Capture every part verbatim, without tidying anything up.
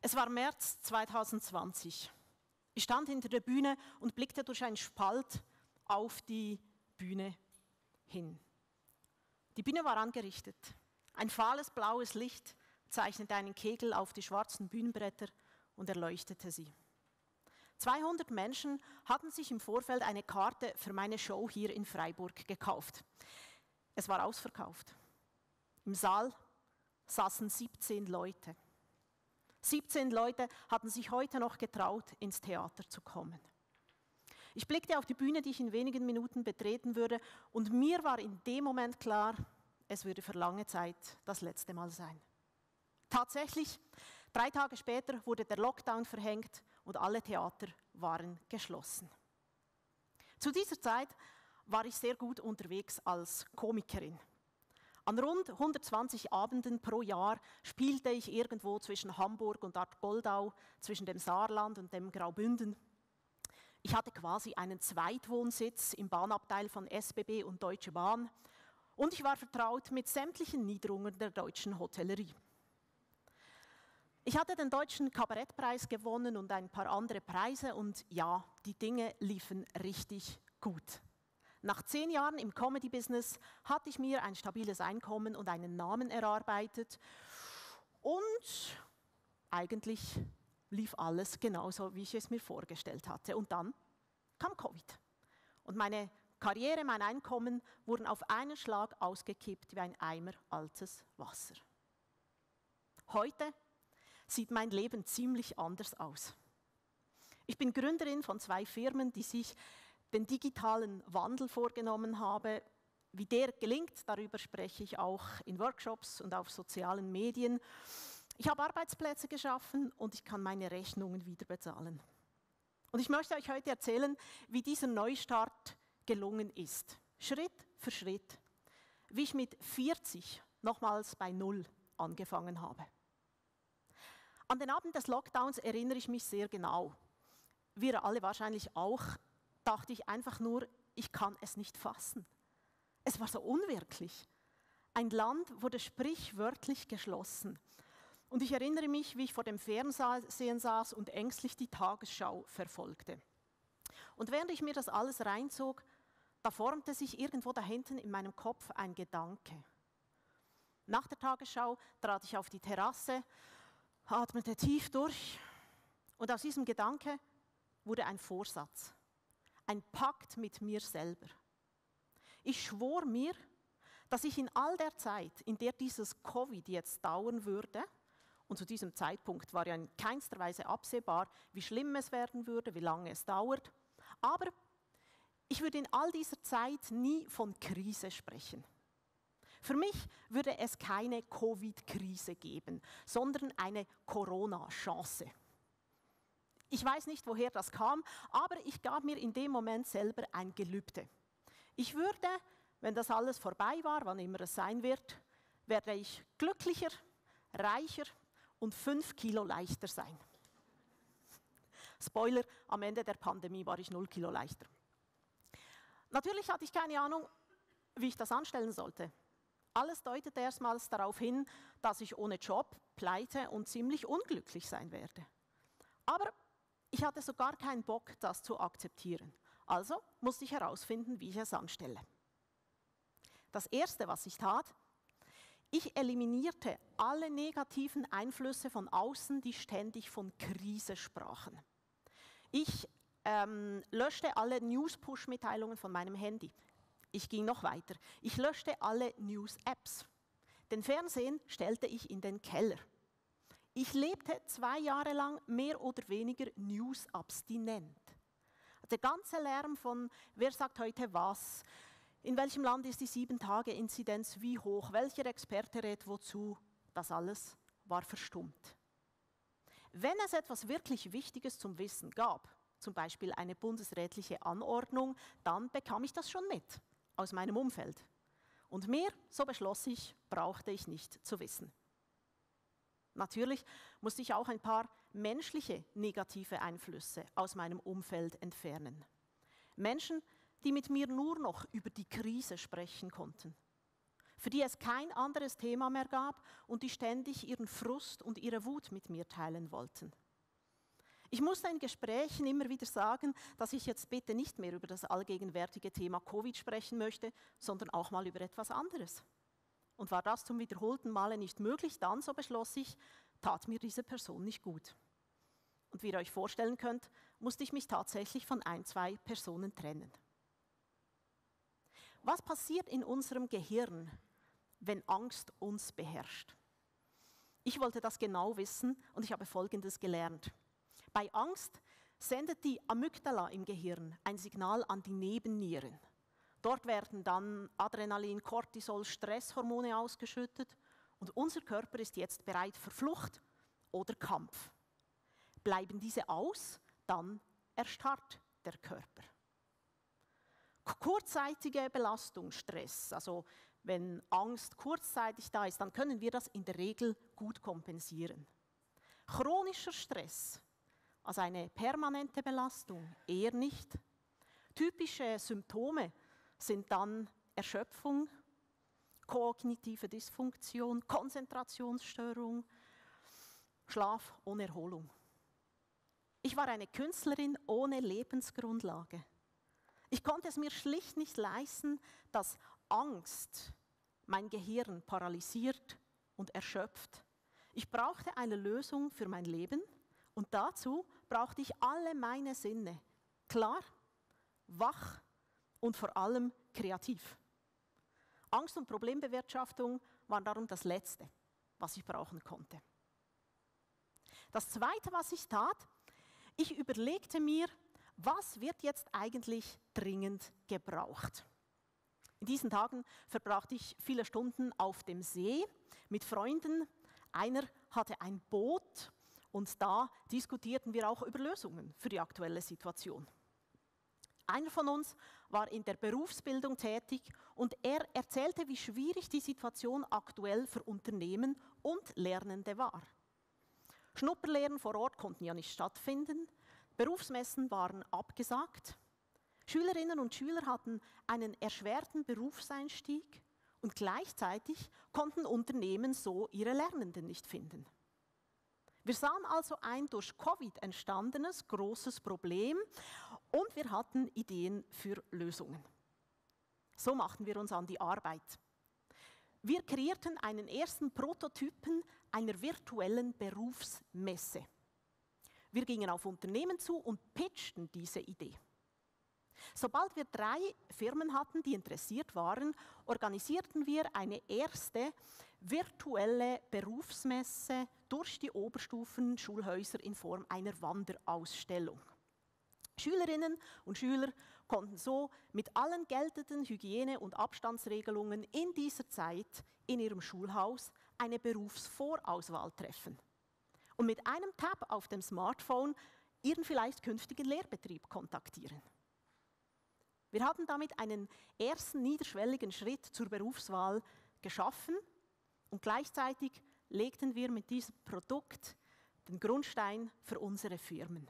Es war März zweitausendzwanzig. Ich stand hinter der Bühne und blickte durch einen Spalt auf die Bühne hin. Die Bühne war angerichtet. Ein fahles blaues Licht zeichnete einen Kegel auf die schwarzen Bühnenbretter und erleuchtete sie. zweihundert Menschen hatten sich im Vorfeld eine Karte für meine Show hier in Freiburg gekauft. Es war ausverkauft. Im Saal saßen siebzehn Leute. siebzehn Leute hatten sich heute noch getraut, ins Theater zu kommen. Ich blickte auf die Bühne, die ich in wenigen Minuten betreten würde, und mir war in dem Moment klar, es würde für lange Zeit das letzte Mal sein. Tatsächlich, drei Tage später wurde der Lockdown verhängt und alle Theater waren geschlossen. Zu dieser Zeit war ich sehr gut unterwegs als Komikerin. An rund hundertzwanzig Abenden pro Jahr spielte ich irgendwo zwischen Hamburg und Artgoldau, zwischen dem Saarland und dem Graubünden. Ich hatte quasi einen Zweitwohnsitz im Bahnabteil von S B B und Deutsche Bahn und ich war vertraut mit sämtlichen Niederungen der deutschen Hotellerie. Ich hatte den Deutschen Kabarettpreis gewonnen und ein paar andere Preise und ja, die Dinge liefen richtig gut. Nach zehn Jahren im Comedy-Business hatte ich mir ein stabiles Einkommen und einen Namen erarbeitet und eigentlich lief alles genauso, wie ich es mir vorgestellt hatte. Und dann kam Covid und meine Karriere, mein Einkommen wurden auf einen Schlag ausgekippt wie ein Eimer altes Wasser. Heute sieht mein Leben ziemlich anders aus. Ich bin Gründerin von zwei Firmen, die sich den digitalen Wandel vorgenommen haben. Wie der gelingt, darüber spreche ich auch in Workshops und auf sozialen Medien. Ich habe Arbeitsplätze geschaffen und ich kann meine Rechnungen wieder bezahlen. Und ich möchte euch heute erzählen, wie dieser Neustart gelungen ist. Schritt für Schritt. Wie ich mit vierzig nochmals bei Null angefangen habe. An den Abend des Lockdowns erinnere ich mich sehr genau. Wir alle wahrscheinlich auch, dachte ich einfach nur, ich kann es nicht fassen. Es war so unwirklich. Ein Land wurde sprichwörtlich geschlossen. Und ich erinnere mich, wie ich vor dem Fernsehen saß und ängstlich die Tagesschau verfolgte. Und während ich mir das alles reinzog, da formte sich irgendwo da hinten in meinem Kopf ein Gedanke. Nach der Tagesschau trat ich auf die Terrasse, atmete tief durch und aus diesem Gedanke wurde ein Vorsatz. Ein Pakt mit mir selber. Ich schwor mir, dass ich in all der Zeit, in der dieses Covid jetzt dauern würde, und zu diesem Zeitpunkt war ja in keinster Weise absehbar, wie schlimm es werden würde, wie lange es dauert, aber ich würde in all dieser Zeit nie von Krise sprechen. Für mich würde es keine Covid-Krise geben, sondern eine Corona-Chance. Ich weiß nicht, woher das kam, aber ich gab mir in dem Moment selber ein Gelübde. Ich würde, wenn das alles vorbei war, wann immer es sein wird, werde ich glücklicher, reicher und fünf Kilo leichter sein. Spoiler, am Ende der Pandemie war ich null Kilo leichter. Natürlich hatte ich keine Ahnung, wie ich das anstellen sollte. Alles deutete erstmals darauf hin, dass ich ohne Job, pleite und ziemlich unglücklich sein werde. Aber ich hatte so gar keinen Bock, das zu akzeptieren. Also musste ich herausfinden, wie ich es anstelle. Das Erste, was ich tat, ich eliminierte alle negativen Einflüsse von außen, die ständig von Krise sprachen. Ich ähm, löschte alle News-Push-Mitteilungen von meinem Handy. Ich ging noch weiter. Ich löschte alle News-Apps. Den Fernsehen stellte ich in den Keller. Ich lebte zwei Jahre lang mehr oder weniger News-abstinent. Der ganze Lärm von, wer sagt heute was, in welchem Land ist die sieben-Tage-Inzidenz wie hoch, welcher Experte rät wozu, das alles war verstummt. Wenn es etwas wirklich Wichtiges zum Wissen gab, zum Beispiel eine bundesrätliche Anordnung, dann bekam ich das schon mit, aus meinem Umfeld. Und mehr, so beschloss ich, brauchte ich nicht zu wissen. Natürlich musste ich auch ein paar menschliche negative Einflüsse aus meinem Umfeld entfernen. Menschen, die mit mir nur noch über die Krise sprechen konnten. für die es kein anderes Thema mehr gab und die ständig ihren Frust und ihre Wut mit mir teilen wollten. Ich musste in Gesprächen immer wieder sagen, dass ich jetzt bitte nicht mehr über das allgegenwärtige Thema Covid sprechen möchte, sondern auch mal über etwas anderes. Und war das zum wiederholten Male nicht möglich, dann, so beschloss ich, tat mir diese Person nicht gut. Und wie ihr euch vorstellen könnt, musste ich mich tatsächlich von ein, zwei Personen trennen. Was passiert in unserem Gehirn, wenn Angst uns beherrscht? Ich wollte das genau wissen und ich habe Folgendes gelernt. Bei Angst sendet die Amygdala im Gehirn ein Signal an die Nebennieren. Dort werden dann Adrenalin, Cortisol, Stresshormone ausgeschüttet und unser Körper ist jetzt bereit für Flucht oder Kampf. Bleiben diese aus, dann erstarrt der Körper. Kurzzeitige Belastung, Stress, also wenn Angst kurzzeitig da ist, dann können wir das in der Regel gut kompensieren. Chronischer Stress, also eine permanente Belastung, eher nicht. Typische Symptome sind dann Erschöpfung, kognitive Dysfunktion, Konzentrationsstörung, Schlaf ohne Erholung. Ich war eine Künstlerin ohne Lebensgrundlage. Ich konnte es mir schlicht nicht leisten, dass Angst mein Gehirn paralysiert und erschöpft. Ich brauchte eine Lösung für mein Leben und dazu brauchte ich alle meine Sinne. Klar, wach und vor allem kreativ. Angst und Problembewirtschaftung waren darum das Letzte, was ich brauchen konnte. Das Zweite, was ich tat, ich überlegte mir, was wird jetzt eigentlich dringend gebraucht? In diesen Tagen verbrachte ich viele Stunden auf dem See mit Freunden. Einer hatte ein Boot und da diskutierten wir auch über Lösungen für die aktuelle Situation. Einer von uns war in der Berufsbildung tätig und er erzählte, wie schwierig die Situation aktuell für Unternehmen und Lernende war. Schnupperlehren vor Ort konnten ja nicht stattfinden, Berufsmessen waren abgesagt, Schülerinnen und Schüler hatten einen erschwerten Berufseinstieg und gleichzeitig konnten Unternehmen so ihre Lernenden nicht finden. Wir sahen also ein durch Covid entstandenes großes Problem und wir hatten Ideen für Lösungen. So machten wir uns an die Arbeit. Wir kreierten einen ersten Prototypen einer virtuellen Berufsmesse. Wir gingen auf Unternehmen zu und pitchten diese Idee. Sobald wir drei Firmen hatten, die interessiert waren, organisierten wir eine erste virtuelle Berufsmesse durch die Oberstufen-Schulhäuser in Form einer Wanderausstellung. Schülerinnen und Schüler konnten so mit allen geltenden Hygiene- und Abstandsregelungen in dieser Zeit in ihrem Schulhaus eine Berufsvorauswahl treffen und mit einem Tab auf dem Smartphone ihren vielleicht künftigen Lehrbetrieb kontaktieren. Wir haben damit einen ersten niederschwelligen Schritt zur Berufswahl geschaffen und gleichzeitig legten wir mit diesem Produkt den Grundstein für unsere Firmen.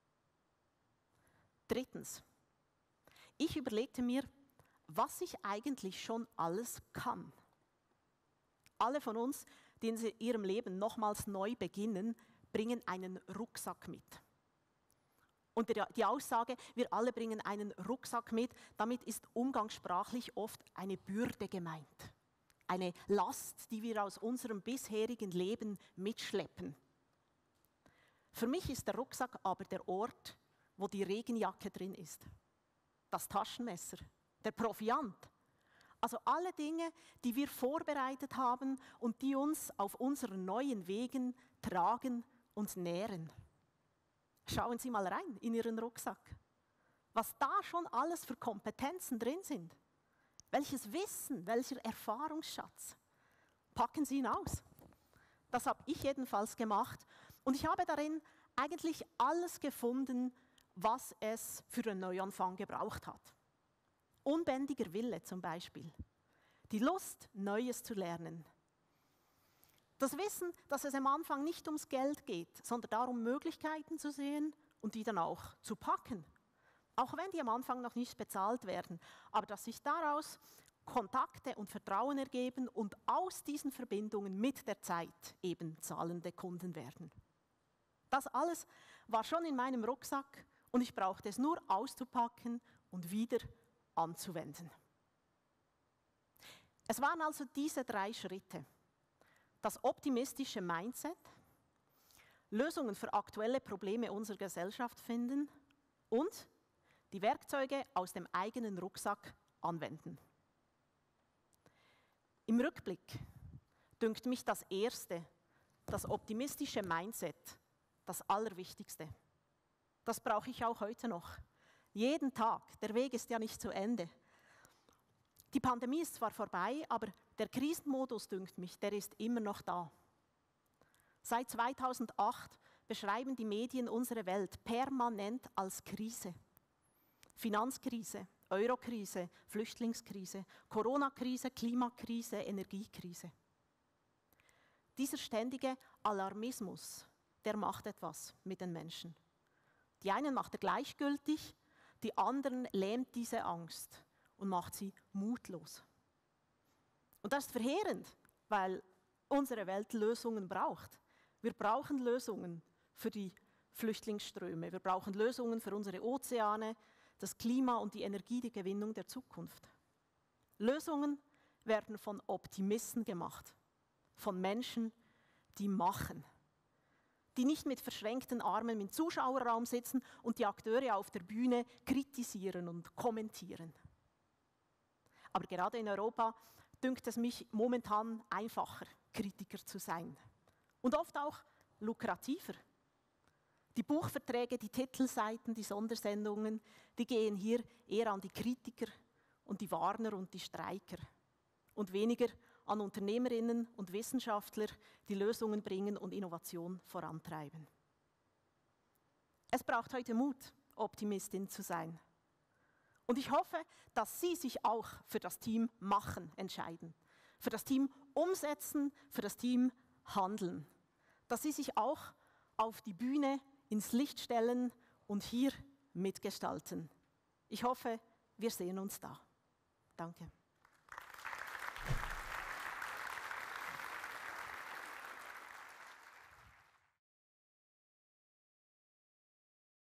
Drittens, ich überlegte mir, was ich eigentlich schon alles kann. Alle von uns, die in ihrem Leben nochmals neu beginnen, bringen einen Rucksack mit. Und die Aussage, wir alle bringen einen Rucksack mit, damit ist umgangssprachlich oft eine Bürde gemeint. Eine Last, die wir aus unserem bisherigen Leben mitschleppen. Für mich ist der Rucksack aber der Ort, wo die Regenjacke drin ist, das Taschenmesser, der Proviant. Also alle Dinge, die wir vorbereitet haben und die uns auf unseren neuen Wegen tragen und nähren. Schauen Sie mal rein in Ihren Rucksack, was da schon alles für Kompetenzen drin sind. Welches Wissen, welcher Erfahrungsschatz. Packen Sie ihn aus. Das habe ich jedenfalls gemacht und ich habe darin eigentlich alles gefunden, was es für einen Neuanfang gebraucht hat. Unbändiger Wille zum Beispiel. Die Lust, Neues zu lernen. Das Wissen, dass es am Anfang nicht ums Geld geht, sondern darum, Möglichkeiten zu sehen und die dann auch zu packen. Auch wenn die am Anfang noch nicht bezahlt werden, aber dass sich daraus Kontakte und Vertrauen ergeben und aus diesen Verbindungen mit der Zeit eben zahlende Kunden werden. Das alles war schon in meinem Rucksack und ich brauchte es nur auszupacken und wieder anzuwenden. Es waren also diese drei Schritte: das optimistische Mindset, Lösungen für aktuelle Probleme unserer Gesellschaft finden und die Werkzeuge aus dem eigenen Rucksack anwenden. Im Rückblick dünkt mich das Erste, das optimistische Mindset, das Allerwichtigste. Das brauche ich auch heute noch. Jeden Tag. Der Weg ist ja nicht zu Ende. Die Pandemie ist zwar vorbei, aber der Krisenmodus, dünkt mich, der ist immer noch da. Seit zweitausendacht beschreiben die Medien unsere Welt permanent als Krise. Finanzkrise, Eurokrise, Flüchtlingskrise, Corona-Krise, Klimakrise, Energiekrise. Dieser ständige Alarmismus, der macht etwas mit den Menschen. Die einen macht er gleichgültig, die anderen lähmt diese Angst und macht sie mutlos. Und das ist verheerend, weil unsere Welt Lösungen braucht. Wir brauchen Lösungen für die Flüchtlingsströme, wir brauchen Lösungen für unsere Ozeane, das Klima und die Energiegewinnung der Zukunft. Lösungen werden von Optimisten gemacht, von Menschen, die machen, die nicht mit verschränkten Armen im Zuschauerraum sitzen und die Akteure auf der Bühne kritisieren und kommentieren. Aber gerade in Europa dünkt es mich momentan einfacher, Kritiker zu sein. Und oft auch lukrativer. Die Buchverträge, die Titelseiten, die Sondersendungen, die gehen hier eher an die Kritiker und die Warner und die Streiker und weniger an Unternehmerinnen und Wissenschaftler, die Lösungen bringen und Innovation vorantreiben. Es braucht heute Mut, Optimistin zu sein. Und ich hoffe, dass Sie sich auch für das Team Machen entscheiden, für das Team Umsetzen, für das Team Handeln. Dass Sie sich auch auf die Bühne ins Licht stellen und hier mitgestalten. Ich hoffe, wir sehen uns da. Danke.